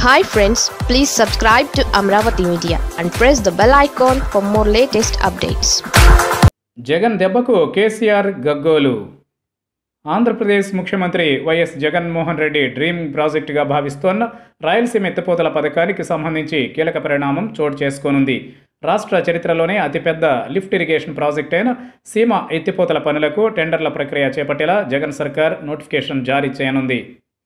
Hi friends, please subscribe to Amaravathi Media and press the bell icon for more latest updates. Jagan దెబ్బకు కేసీఆర్ గగ్గోలు. ఆంధ్రప్రదేశ్ ముఖ్యమంత్రి YS Jaganmohan Reddy dream ప్రాజెక్టుగా భావిస్తోన్న రాయలసీమ ఎత్తిపోతల పథకానికి సంబంధించి కీలక పరిణామం చోటు చేసుకోనుంది. రాష్ట్ర చరిత్రలోనే అతిపెద్ద లిఫ్ట్ ఇరిగేషన్ ప్రాజెక్ట్ అయిన సీమ ఎత్తిపోతల పనులకు టెండర్ల ప్రక్రియ చేపట్టేలా జగన్ సర్కార్ నోటిఫికేషన్ జారీ చేయనుంది.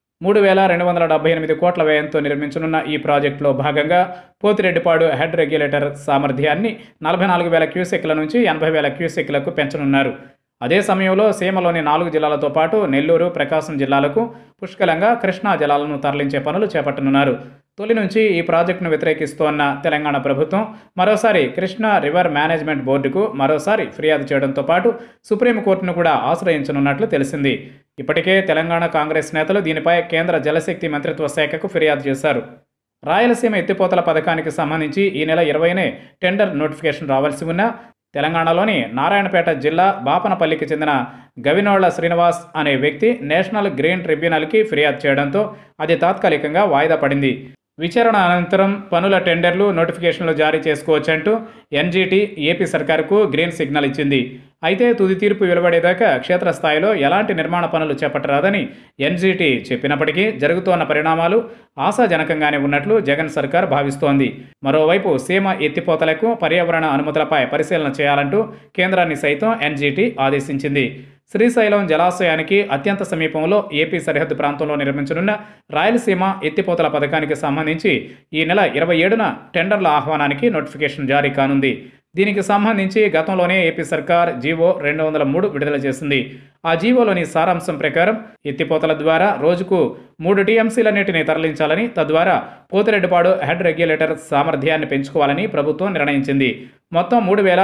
3,278 కోట్ల వ్యయంతో నిర్మించనున్న ఈ ప్రాజెక్టులో భాగంగా పోతిరెడ్డిపాడు హెడ్ రెగ్యులేటర్ సామర్థ్యాన్ని 44,000 క్యూసెక్ల నుంచి 80,000 క్యూసెక్లకు పెంచనున్నారు. అదే సమయంలో సీమలోని 4 జిల్లాలతో పాటు నెల్లూరు, ప్రకాశం జిల్లాలకు పుష్కలంగా కృష్ణా జలాలను తరలించే పనులు చేపట్టనున్నారు. తొలి నుంచి ఈ ప్రాజెక్టును వ్యతిరేకిస్తోన్న తెలంగాణ ప్రభుత్వం మరోసారి కృష్ణా రివర్ మేనేజ్మెంట్ బోర్డుకు మరోసారి ఫిర్యాదు చేయడంతో పాటు సుప్రీంకోర్టును కూడా ఆశ్రయించనున్నట్లు తెలిసింది. ఇప్పటికే తెలంగాణ కాంగ్రెస్ నేతలు దీనిపై కేంద్ర జలశక్తి మంత్రిత్వ శాఖకు ఫిర్యాదు చేశారు. రాయలసీమ ఎత్తిపోతల పథకానికి సంబంధించి ఈ నెల 20నే టెండర్ నోటిఫికేషన్ రావాల్సి ఉన్నా తెలంగాణలోని నారాయణపేట జిల్లా బాపనపల్లికి చెందిన గవినోళ్ల శ్రీనివాస్ అనే వ్యక్తి నేషనల్ గ్రీన్ ట్రిబ్యునల్కి ఫిర్యాదు చేయడంతో అది తాత్కాలికంగా వాయిదా పడింది. విచారణ అనంతరం పనుల టెండర్లు, నోటిఫికేషన్లు జారీ చేసుకోవచ్చంటూ ఎన్జీటీ ఏపీ సర్కారుకు గ్రీన్ సిగ్నల్ ఇచ్చింది. అయితే తుది తీర్పు వెలువడేదాకా క్షేత్రస్థాయిలో ఎలాంటి నిర్మాణ పనులు చేపట్టరాదని ఎన్జీటీ చెప్పినప్పటికీ జరుగుతోన్న పరిణామాలు ఆశాజనకంగానే ఉన్నట్లు జగన్ సర్కార్ భావిస్తోంది. మరోవైపు సీమ ఎత్తిపోతలకు పర్యావరణ అనుమతులపై పరిశీలన చేయాలంటూ కేంద్రాన్ని సైతం ఎన్జీటీ ఆదేశించింది. శ్రీశైలం జలాశయానికి అత్యంత సమీపంలో ఏపీ సరిహద్దు ప్రాంతంలో నిర్మించనున్న రాయలసీమ ఎత్తిపోతల పథకానికి సంబంధించి ఈ నెల 27న టెండర్ల ఆహ్వానానికి నోటిఫికేషన్ జారీ కానుంది. దీనికి సంబంధించి గతంలోనే ఏపీ సర్కార్ జీవో 203 విడుదల చేసింది. ఆ జీవోలోని సారాంశం ప్రకారం ఎత్తిపోతల ద్వారా రోజుకు 3 టీఎంసీల నీటిని తరలించాలని, తద్వారా పోతిరెడ్డిపాడు హెడ్ రెగ్యులేటర్ సామర్థ్యాన్ని పెంచుకోవాలని ప్రభుత్వం నిర్ణయించింది. మొత్తం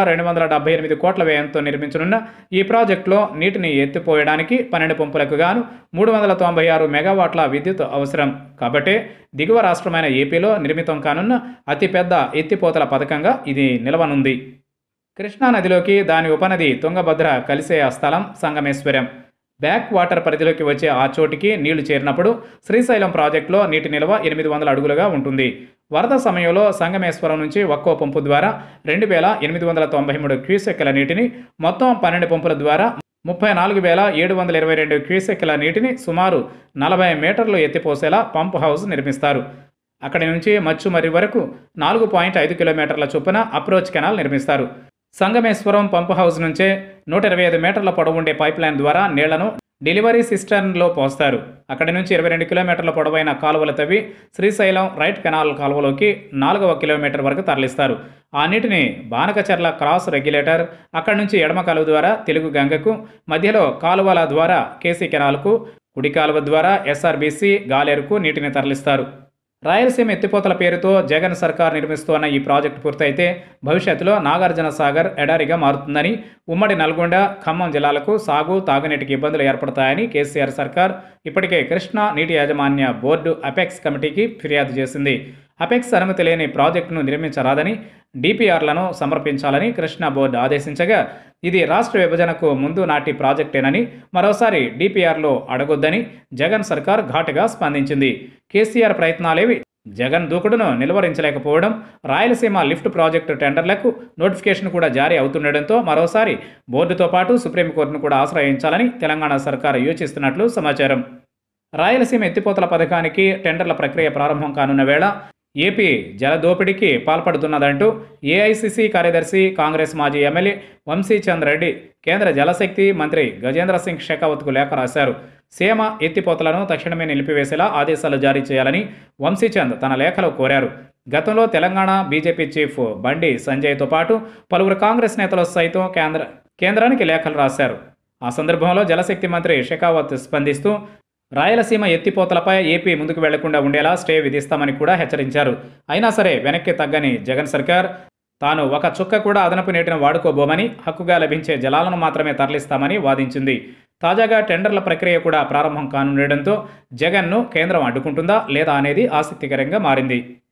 3,278 కోట్ల వ్యయంతో నిర్మించనున్న ఈ ప్రాజెక్టులో నీటిని ఎత్తిపోయడానికి 12 పంపులకు గాను 396 మెగావాట్ల విద్యుత్ అవసరం. కాబట్టే దిగువ రాష్ట్రమైన ఏపీలో నిర్మితం కానున్న అతిపెద్ద ఎత్తిపోతల పథకంగా ఇది నిలవనుంది. కృష్ణానదిలోకి దాని ఉపనది తుంగభద్ర కలిసే ఆ స్థలం సంగమేశ్వరం. బ్యాక్ వాటర్ పరిధిలోకి వచ్చే ఆ చోటికి నీళ్లు చేరినప్పుడు శ్రీశైలం ప్రాజెక్టులో నీటి నిల్వ 800 అడుగులుగా ఉంటుంది. వరద సమయంలో సంగమేశ్వరం నుంచి ఒక్కో పంపు ద్వారా 2,893 క్యూసెక్ల నీటిని, మొత్తం 12 పంపుల ద్వారా 34,722 క్యూసెక్ల నీటిని సుమారు 40 మీటర్లు ఎత్తిపోసేలా పంప్ హౌస్ నిర్మిస్తారు. అక్కడి నుంచి మచ్చుమర్రి వరకు 4.5 కిలోమీటర్ల చొప్పున అప్రోచ్ కెనాల్ నిర్మిస్తారు. సంగమేశ్వరం పంప్ హౌస్ నుంచే 125 మీటర్ల పొడవుండే పైప్లైన్ ద్వారా నీళ్లను డెలివరీ సిస్టర్న్లో పోస్తారు. అక్కడి నుంచి 22 కిలోమీటర్ల పొడవైన కాలువలు తవ్వి శ్రీశైలం రైట్ కెనాల్ కాలువలోకి 4వ కిలోమీటర్ వరకు తరలిస్తారు. ఆ నీటిని బానకచర్ల క్రాస్ రెగ్యులేటర్, అక్కడి నుంచి ఎడమ కాలువ ద్వారా తెలుగు గంగకు, మధ్యలో కాలువల ద్వారా కేసీ కెనాల్కు, కుడి కాలువ ద్వారా ఎస్ఆర్బీసీ గాలేరుకు నీటిని తరలిస్తారు. రాయలసీమ ఎత్తిపోతల పేరుతో జగన్ సర్కార్ నిర్మిస్తోన్న ఈ ప్రాజెక్టు పూర్తయితే భవిష్యత్తులో నాగార్జున సాగర్ ఎడారిగా మారుతుందని, ఉమ్మడి నల్గొండ, ఖమ్మం జిల్లాలకు సాగు, తాగునీటికి ఇబ్బందులు ఏర్పడతాయని కేసీఆర్ సర్కార్ ఇప్పటికే కృష్ణా నీటి యాజమాన్య బోర్డు అపెక్స్ కమిటీకి ఫిర్యాదు చేసింది. అపెక్స్ అనుమతి లేని ప్రాజెక్టును నిర్మించరాదని, డిపిఆర్లను సమర్పించాలని కృష్ణా బోర్డు ఆదేశించగా ఇది రాష్ట్ర విభజనకు ముందు నాటి ప్రాజెక్టేనని, మరోసారి డిపిఆర్లో అడగొద్దని జగన్ సర్కార్ ఘాటుగా స్పందించింది. కేసీఆర్ ప్రయత్నాలేవి జగన్ దూకుడును నిలువరించలేకపోవడం, రాయలసీమ లిఫ్ట్ ప్రాజెక్టు టెండర్లకు నోటిఫికేషన్ కూడా జారీ అవుతుండటంతో మరోసారి బోర్డుతో పాటు సుప్రీంకోర్టును కూడా ఆశ్రయించాలని తెలంగాణ సర్కార్ యోచిస్తున్నట్లు సమాచారం. రాయలసీమ ఎత్తిపోతల పథకానికి టెండర్ల ప్రక్రియ ప్రారంభం కానున్న వేళ ఏపీ జలదోపిడీకి పాల్పడుతున్నదంటూ ఏఐసిసి కార్యదర్శి, కాంగ్రెస్ మాజీ ఎమ్మెల్యే వంశీచంద్ రెడ్డి కేంద్ర జలశక్తి మంత్రి గజేంద్ర సింగ్ షెకావత్కు లేఖ రాశారు. సీమ ఎత్తిపోతలను తక్షణమే నిలిపివేసేలా ఆదేశాలు జారీ చేయాలని వంశీచంద్ తన లేఖలో కోరారు. గతంలో తెలంగాణ బీజేపీ చీఫ్ బండి సంజయ్తో పాటు పలువురు కాంగ్రెస్ నేతలు సైతం కేంద్రానికి లేఖలు రాశారు. ఆ సందర్భంలో జలశక్తి మంత్రి షెకావత్ స్పందిస్తూ రాయలసీమ ఎత్తిపోతలపై ఏపీ ముందుకు వెళ్లకుండా ఉండేలా స్టే విధిస్తామని కూడా హెచ్చరించారు. అయినా సరే వెనక్కి తగ్గని జగన్ సర్కార్ తాను ఒక చుక్క కూడా అదనపు నీటిని వాడుకోబోమని, హక్కుగా లభించే జలాలను మాత్రమే తరలిస్తామని వాదించింది. తాజాగా టెండర్ల ప్రక్రియ కూడా ప్రారంభం కానుండటంతో జగన్ను కేంద్రం అడ్డుకుంటుందా లేదా అనేది ఆసక్తికరంగా మారింది.